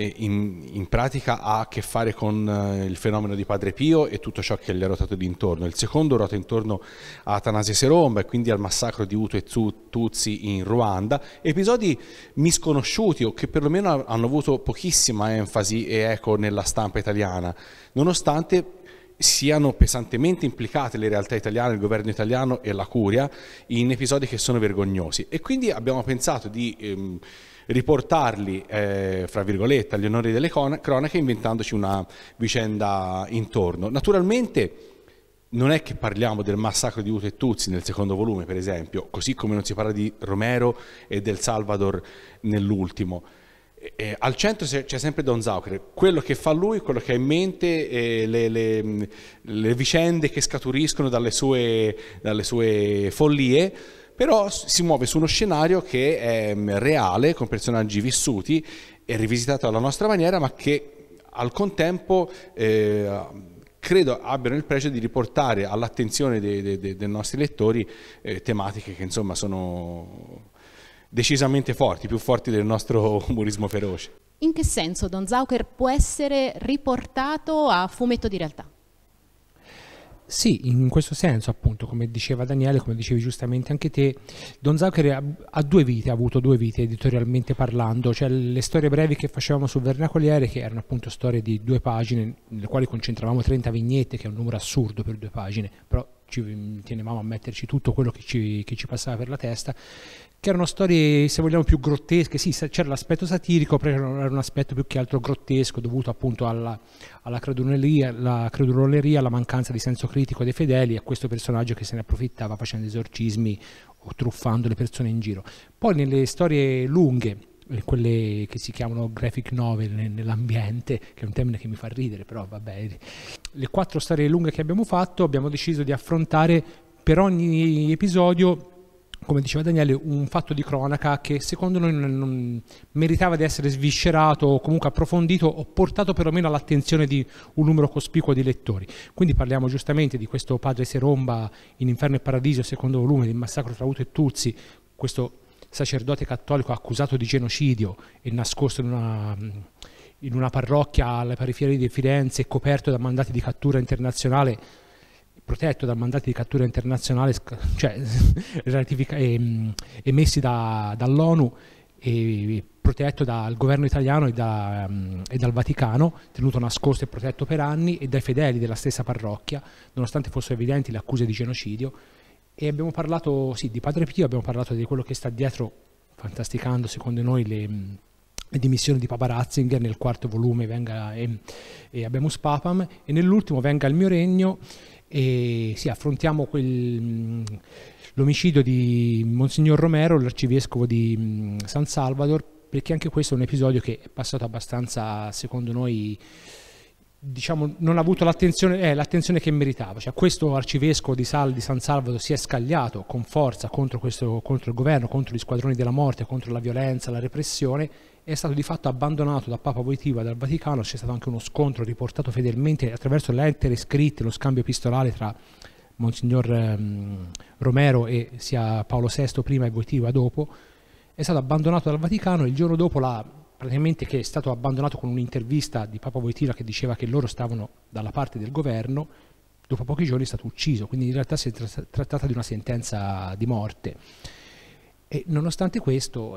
in pratica ha a che fare con il fenomeno di Padre Pio e tutto ciò che gli ha ruotato d'intorno. Il secondo ruota intorno a Atanasio Seromba e quindi al massacro di Hutu e Tutsi in Ruanda, episodi misconosciuti o che perlomeno hanno avuto pochissima enfasi e eco nella stampa italiana, nonostante siano pesantemente implicate le realtà italiane, il governo italiano e la curia in episodi che sono vergognosi, e quindi abbiamo pensato di riportarli fra virgolette agli onori delle cronache, inventandoci una vicenda intorno. Naturalmente non è che parliamo del massacro di Hutu e Tutsi nel secondo volume, per esempio, così come non si parla di Romero e del Salvador nell'ultimo. Al centro c'è sempre Don Zucker, quello che fa lui, quello che ha in mente, le vicende che scaturiscono dalle sue follie, però si muove su uno scenario che è reale, con personaggi vissuti e rivisitato alla nostra maniera, ma che al contempo credo abbiano il pregio di riportare all'attenzione dei nostri lettori tematiche che insomma sono decisamente forti, più forti del nostro umorismo feroce. In che senso Don Zucker può essere riportato a fumetto di realtà? Sì, in questo senso, appunto, come diceva Daniele, come dicevi giustamente anche te, Don Zucker ha avuto due vite editorialmente parlando, cioè le storie brevi che facevamo sul Vernacoliere, che erano appunto storie di 2 pagine, nelle quali concentravamo 30 vignette, che è un numero assurdo per 2 pagine, però ci tenevamo a metterci tutto quello che ci passava per la testa, che erano storie, se vogliamo, più grottesche. Sì, c'era l'aspetto satirico, però era un aspetto più che altro grottesco, dovuto appunto alla creduloneria, alla mancanza di senso critico dei fedeli, a questo personaggio che se ne approfittava facendo esorcismi o truffando le persone in giro. Poi nelle storie lunghe, quelle che si chiamano graphic novel nell'ambiente, che è un termine che mi fa ridere, però vabbè, le 4 storie lunghe che abbiamo fatto, abbiamo deciso di affrontare per ogni episodio come diceva Daniele, un fatto di cronaca che secondo noi non meritava di essere sviscerato o comunque approfondito o portato perlomeno all'attenzione di un numero cospicuo di lettori. Quindi parliamo giustamente di questo padre Seromba in Inferno e Paradiso, secondo volume, del massacro tra Hutu e Tutsi, questo sacerdote cattolico accusato di genocidio e nascosto in una parrocchia alle periferie di Firenze e coperto da mandati di cattura internazionale, protetto da mandati di cattura internazionale, cioè emessi dall'ONU e protetto dal governo italiano e dal Vaticano, tenuto nascosto e protetto per anni, e dai fedeli della stessa parrocchia, nonostante fossero evidenti le accuse di genocidio. E abbiamo parlato di Padre Pio, abbiamo parlato di quello che sta dietro, fantasticando secondo noi le dimissioni di Papa Ratzinger. Nel quarto volume venga e Habemus Papam, e nell'ultimo venga il mio regno, e affrontiamo l'omicidio di Monsignor Romero, l'arcivescovo di San Salvador, perché anche questo è un episodio che è passato abbastanza, secondo noi, diciamo, non ha avuto l'attenzione che meritava. Cioè, questo arcivescovo di San Salvador si è scagliato con forza contro il governo, contro gli squadroni della morte, contro la violenza, la repressione, è stato di fatto abbandonato da Papa Wojtyła e dal Vaticano. C'è stato anche uno scontro riportato fedelmente attraverso lettere scritte, lo scambio epistolare tra Monsignor Romero e sia Paolo VI prima e Wojtyła dopo. È stato abbandonato dal Vaticano, e il giorno dopo praticamente che è stato abbandonato con un'intervista di Papa Wojtyła che diceva che loro stavano dalla parte del governo. Dopo pochi giorni è stato ucciso, quindi in realtà si è trattata di una sentenza di morte. E nonostante questo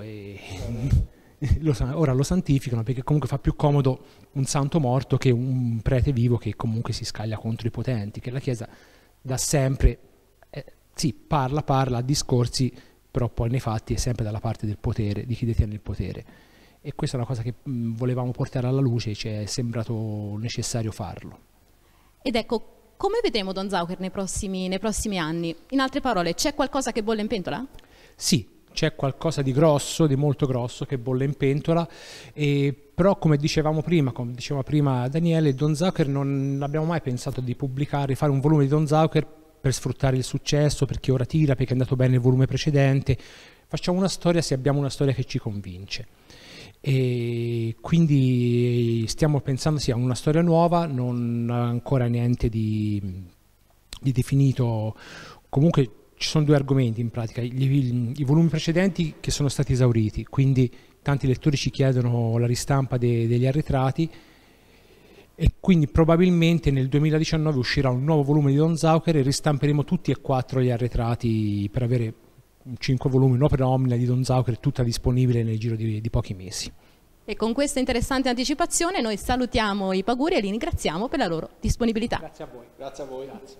ora lo santificano, perché comunque fa più comodo un santo morto che un prete vivo che comunque si scaglia contro i potenti, che la Chiesa da sempre parla a discorsi, però poi nei fatti è sempre dalla parte del potere, di chi detiene il potere. E questa è una cosa che volevamo portare alla luce, ci è sembrato necessario farlo. Ed ecco, come vedremo Don Zaucher nei prossimi anni? In altre parole, c'è qualcosa che bolle in pentola? Sì, c'è qualcosa di grosso, di molto grosso, che bolle in pentola, però come diceva prima Daniele, Don Zaucher non abbiamo mai pensato di fare un volume di Don Zaucher per sfruttare il successo, perché ora tira, perché è andato bene il volume precedente. Facciamo una storia se abbiamo una storia che ci convince. E quindi stiamo pensando a una storia nuova, non ancora niente di definito. Comunque ci sono due argomenti in pratica, i volumi precedenti che sono stati esauriti, quindi tanti lettori ci chiedono la ristampa degli arretrati, e quindi probabilmente nel 2019 uscirà un nuovo volume di Don Zaucher e ristamperemo tutti e 4 gli arretrati per avere 5 volumi, un'opera omnia di Don Zaucher tutta disponibile nel giro di pochi mesi. E con questa interessante anticipazione noi salutiamo i Paguri e li ringraziamo per la loro disponibilità. Grazie a voi. Grazie a voi. Grazie.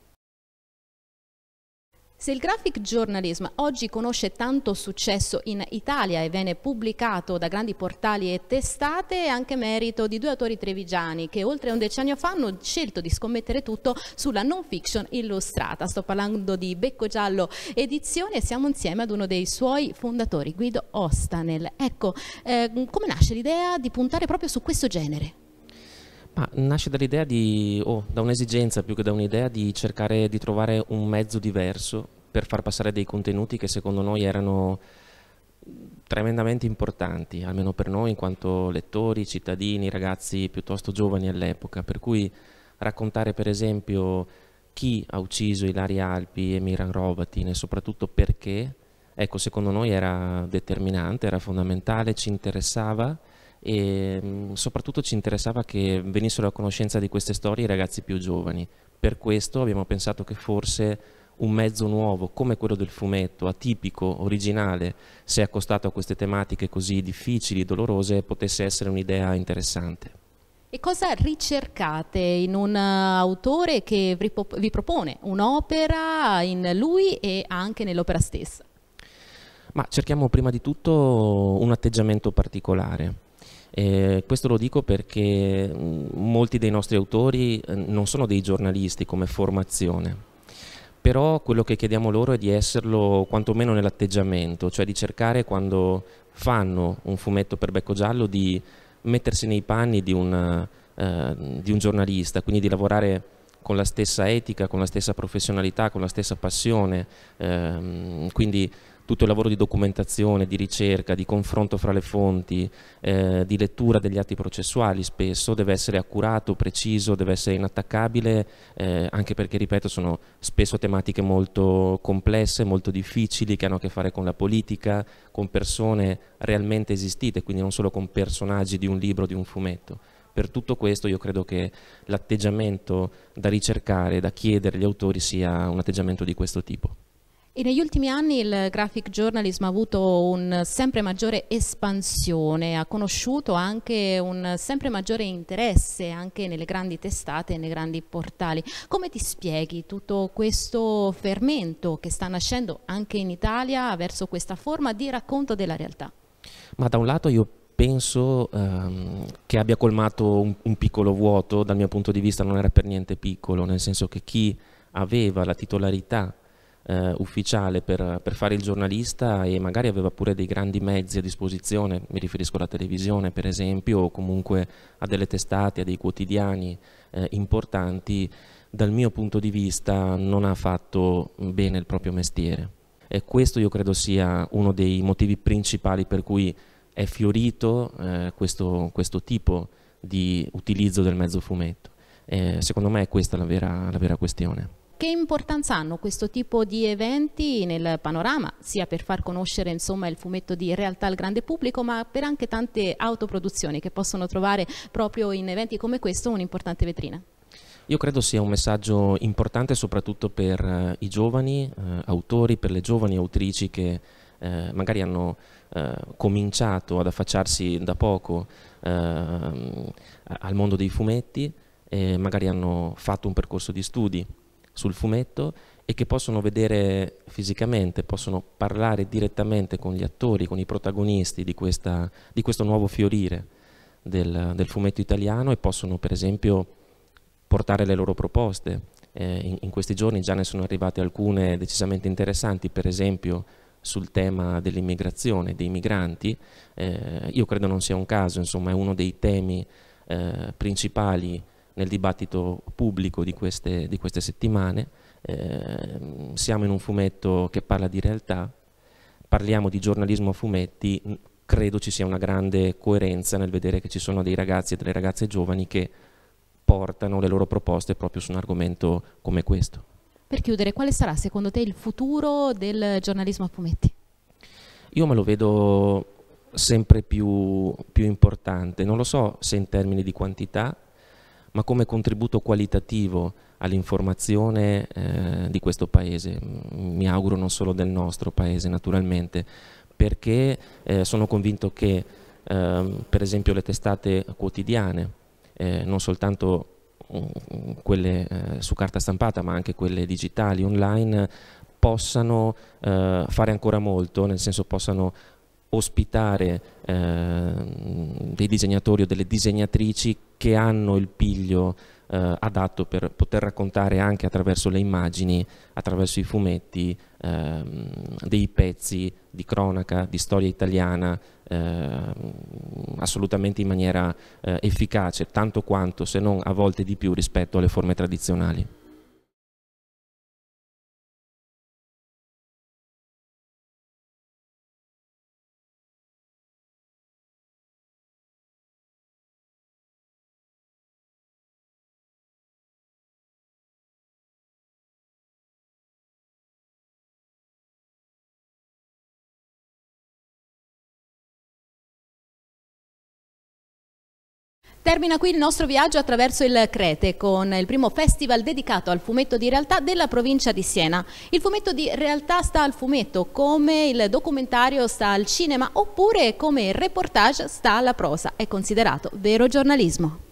Se il graphic journalism oggi conosce tanto successo in Italia e viene pubblicato da grandi portali e testate, è anche merito di 2 autori trevigiani che oltre un decennio fa hanno scelto di scommettere tutto sulla non fiction illustrata. Sto parlando di Becco Giallo Edizioni e siamo insieme ad uno dei suoi fondatori, Guido Ostanel. Ecco, come nasce l'idea di puntare proprio su questo genere? Ma nasce dall'idea da un'esigenza più che da un'idea di cercare di trovare un mezzo diverso per far passare dei contenuti che secondo noi erano tremendamente importanti, almeno per noi in quanto lettori, cittadini, ragazzi piuttosto giovani all'epoca, per cui raccontare per esempio chi ha ucciso Ilaria Alpi e Miran Hrovatin e soprattutto perché, ecco, secondo noi era determinante, era fondamentale, ci interessava. E soprattutto ci interessava che venissero a conoscenza di queste storie i ragazzi più giovani. Per questo abbiamo pensato che forse un mezzo nuovo come quello del fumetto, atipico, originale, se accostato a queste tematiche così difficili, dolorose, potesse essere un'idea interessante. E cosa ricercate in un autore che vi propone un'opera in lui e anche nell'opera stessa? Ma cerchiamo prima di tutto un atteggiamento particolare. Questo lo dico perché molti dei nostri autori non sono dei giornalisti come formazione, però quello che chiediamo loro è di esserlo quantomeno nell'atteggiamento, cioè di cercare, quando fanno un fumetto per Becco Giallo, di mettersi nei panni di un giornalista, quindi di lavorare con la stessa etica, con la stessa professionalità, con la stessa passione, quindi tutto il lavoro di documentazione, di ricerca, di confronto fra le fonti, di lettura degli atti processuali spesso deve essere accurato, preciso, deve essere inattaccabile, anche perché, ripeto, sono spesso tematiche molto complesse, molto difficili, che hanno a che fare con la politica, con persone realmente esistite, quindi non solo con personaggi di un libro, di un fumetto. Per tutto questo io credo che l'atteggiamento da ricercare, da chiedere agli autori sia un atteggiamento di questo tipo. E negli ultimi anni il graphic journalism ha avuto un sempre maggiore espansione, ha conosciuto anche un sempre maggiore interesse anche nelle grandi testate e nei grandi portali. Come ti spieghi tutto questo fermento che sta nascendo anche in Italia verso questa forma di racconto della realtà? Ma da un lato io penso che abbia colmato un piccolo vuoto, dal mio punto di vista non era per niente piccolo, nel senso che chi aveva la titolarità ufficiale per fare il giornalista e magari aveva pure dei grandi mezzi a disposizione, mi riferisco alla televisione per esempio, o comunque a delle testate, a dei quotidiani importanti, dal mio punto di vista non ha fatto bene il proprio mestiere. E questo io credo sia uno dei motivi principali per cui è fiorito questo tipo di utilizzo del mezzo fumetto. Secondo me è questa la vera questione. Che importanza hanno questo tipo di eventi nel panorama, sia per far conoscere insomma il fumetto di realtà al grande pubblico, ma per anche tante autoproduzioni che possono trovare proprio in eventi come questo un'importante vetrina? Io credo sia un messaggio importante soprattutto per i giovani autori, per le giovani autrici che magari hanno cominciato ad affacciarsi da poco al mondo dei fumetti, magari hanno fatto un percorso di studi sul fumetto e che possono vedere fisicamente, possono parlare direttamente con gli attori, con i protagonisti di questo nuovo fiorire del fumetto italiano e possono per esempio portare le loro proposte. In questi giorni già ne sono arrivate alcune decisamente interessanti, per esempio sul tema dell'immigrazione, dei migranti. Io credo non sia un caso, insomma è uno dei temi principali nel dibattito pubblico di queste settimane. Siamo in un fumetto che parla di realtà, parliamo di giornalismo a fumetti, credo ci sia una grande coerenza nel vedere che ci sono dei ragazzi e delle ragazze giovani che portano le loro proposte proprio su un argomento come questo. Per chiudere, quale sarà secondo te il futuro del giornalismo a fumetti? Io me lo vedo sempre più importante, non lo so se in termini di quantità, ma come contributo qualitativo all'informazione di questo paese, mi auguro non solo del nostro paese naturalmente, perché sono convinto che per esempio le testate quotidiane, non soltanto quelle su carta stampata ma anche quelle digitali, online, possano fare ancora molto, nel senso possano ospitare dei disegnatori o delle disegnatrici che hanno il piglio adatto per poter raccontare anche attraverso le immagini, attraverso i fumetti, dei pezzi di cronaca, di storia italiana, assolutamente in maniera efficace, tanto quanto, se non a volte di più, rispetto alle forme tradizionali. Termina qui il nostro viaggio attraverso il Crete con il primo festival dedicato al fumetto di realtà della provincia di Siena. Il fumetto di realtà sta al fumetto, come il documentario sta al cinema oppure come il reportage sta alla prosa. È considerato vero giornalismo.